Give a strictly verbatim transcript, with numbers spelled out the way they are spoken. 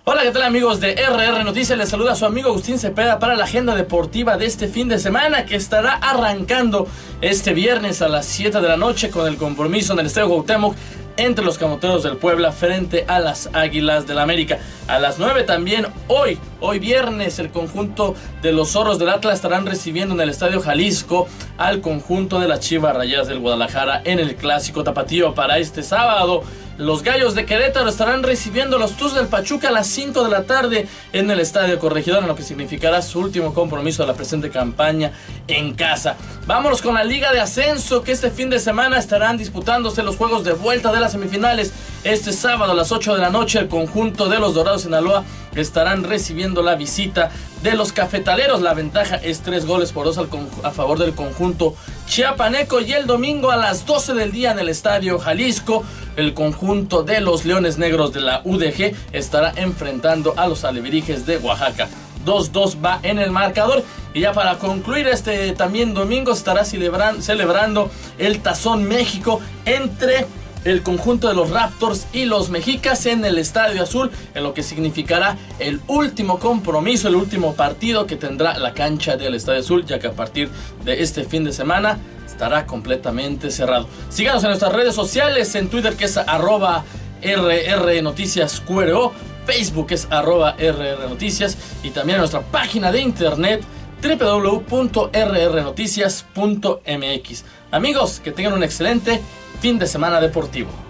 Hola, ¿qué tal amigos de R R Noticias? Les saluda a su amigo Agustín Cepeda para la agenda deportiva de este fin de semana que estará arrancando este viernes a las siete de la noche con el compromiso en el Estadio Cuauhtémoc entre los Camoteros del Puebla frente a las Águilas del América. A las nueve también, hoy, hoy viernes, el conjunto de los Zorros del Atlas estarán recibiendo en el Estadio Jalisco al conjunto de las Chivas Rayadas del Guadalajara en el Clásico Tapatío. Para este sábado, los Gallos de Querétaro estarán recibiendo a los Tuzos del Pachuca a las cinco de la tarde en el Estadio Corregidora, en lo que significará su último compromiso de la presente campaña en casa. Vámonos con la Liga de Ascenso, que este fin de semana estarán disputándose los juegos de vuelta de las semifinales. Este sábado a las ocho de la noche, el conjunto de los Dorados de Sinaloa estarán recibiendo la visita de los Cafetaleros. La ventaja es tres goles por dos al a favor del conjunto chiapaneco. Y el domingo a las doce del día en el Estadio Jalisco, el conjunto de los Leones Negros de la U D G estará enfrentando a los Alebrijes de Oaxaca. dos dos va en el marcador. Y ya para concluir, este también domingo estará celebran, celebrando el Tazón México entre el conjunto de los Raptors y los Mexicas en el Estadio Azul, en lo que significará el último compromiso, el último partido que tendrá la cancha del Estadio Azul, ya que a partir de este fin de semana estará completamente cerrado. Síganos en nuestras redes sociales, en Twitter, que es arroba rr noticias qro, Facebook es arroba rr noticias, y también en nuestra página de internet w w w punto r r noticias punto m x. Amigos, que tengan un excelente fin de semana deportivo.